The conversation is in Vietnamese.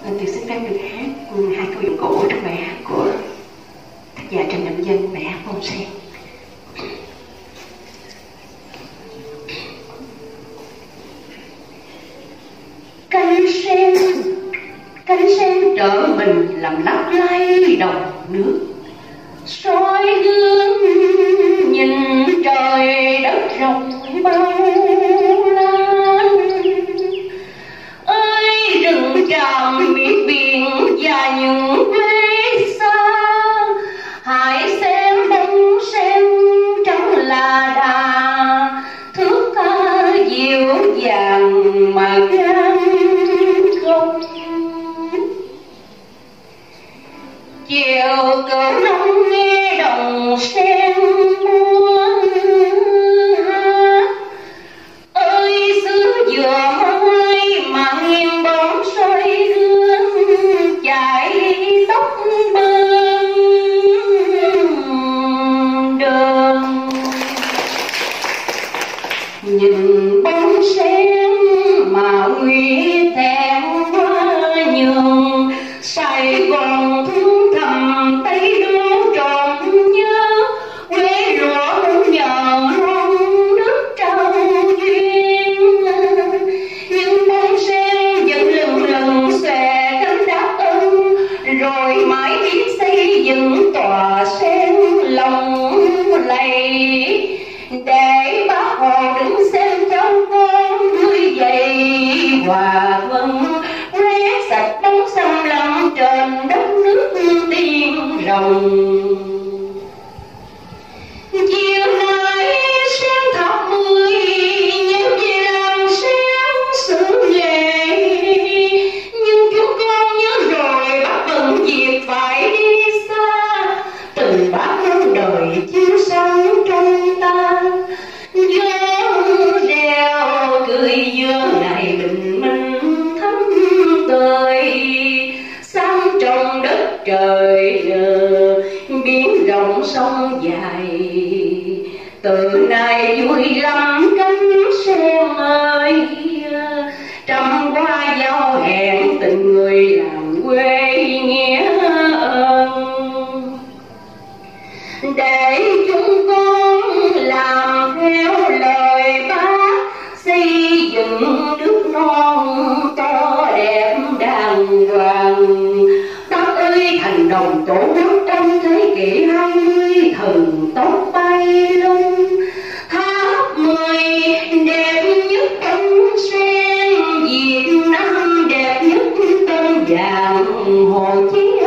Tôi xin phép được hát hai câu dựng cổ trong bài hát của tác giả NH짐NG, bài hát BôNG SEN. Cánh sen trở mình làm lắc lay đồng nước, soi gương nhìn trời đất rộng bao la. Ơi rừng tràm miệt biển và những quê xa, hãy xem bông sen trắng là đà, thước tha dịu dàng mà gan không. Chiều cờ nông nghe đồng sen múa hát, ơi xứ dừa mây mà nghiêng bóng xoay gương chạy tóc bên đường. Nhìn bóng sen mà nguy thẹn quá nhường, Sài Gòn thương thầm tay đưa trọn nhớ, quê lúa nhờ non nước trao duyên. Nhưng bông sen vẫn lừng lừng xòe cánh đáp ơn, rồi mãi biết xây dựng tòa sen lòng lầy, để Bác Hồ đứng xem cháu con nuôi dạy hòa vân, quét sạch bóng xâm lăng trên đất nước tiên rồng. Chiều nay sen thập 10 nhớ về làng sen xứ nghệ, nhưng chúng con nhớ rồi bác bận việc phải đi xa, từ bác muôn đời chiếu sáng trong ta. Gió reo cười giữa ngày bình minh thắm tươi, sáng trong đất trời biển rộng sông dài. Từ nay vui lắm cánh sen ơi, trăm qua giao hẹn tình người làm quê nghĩa ơn. Để chúng con làm theo lời bác, xây dựng nước non to đẹp đàng hoàng. Bác ơi thành đồng tổ quốc trong thế kỷ 20, thần tóc bay lưng. Tháp 10 đẹp nhất bông sen, Việt Nam đẹp nhất tôm vàng Hồ Chí